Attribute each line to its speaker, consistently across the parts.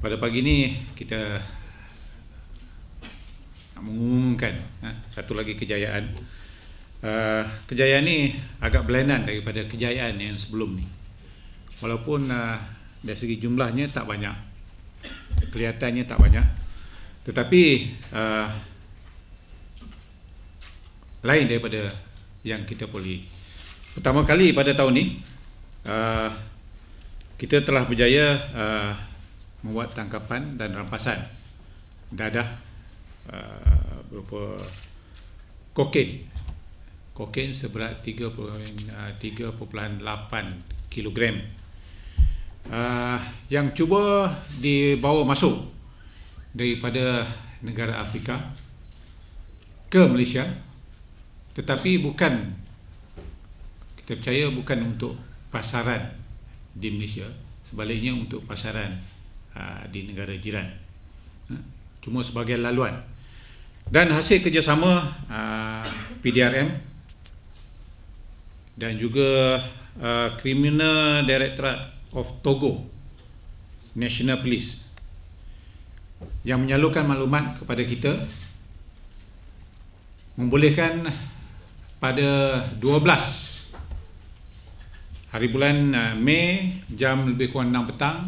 Speaker 1: pada pagi ni kita nak mengumumkan satu lagi kejayaan. Kejayaan ni agak berlainan daripada kejayaan yang sebelum ni. Walaupun dari segi jumlahnya tak banyak, kelihatannya tak banyak, tetapi lain daripada yang kita boleh. Pertama kali pada tahun ni kita telah berjaya membuat tangkapan dan rampasan dadah berupa kokain seberat 3.8 kilogram yang cuba dibawa masuk daripada negara Afrika ke Malaysia, tetapi bukan, kita percaya bukan untuk pasaran di Malaysia, sebaliknya untuk pasaran di negara jiran, cuma sebagai laluan. Dan hasil kerjasama PDRM dan juga Criminal Directorate of Togo National Police yang menyalurkan maklumat kepada kita, membolehkan pada 12 hari bulan Mei jam lebih kurang 6 petang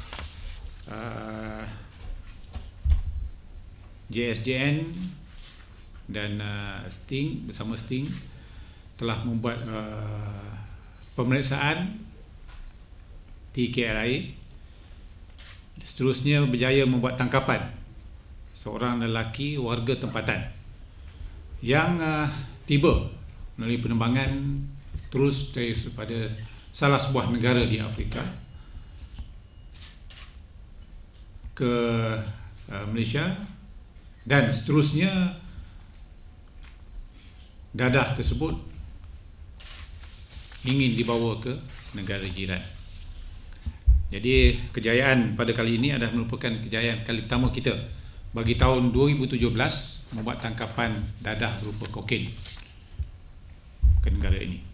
Speaker 1: JSJN dan Sting bersama Sting telah membuat pemeriksaan di KLIA. Seterusnya berjaya membuat tangkapan seorang lelaki warga tempatan yang tiba melalui penerbangan terus daripada salah sebuah negara di Afrika ke Malaysia, dan seterusnya dadah tersebut ingin dibawa ke negara jiran. Jadi kejayaan pada kali ini adalah merupakan kejayaan kali pertama kita bagi tahun 2017 membuat tangkapan dadah berupa kokain ke negara ini.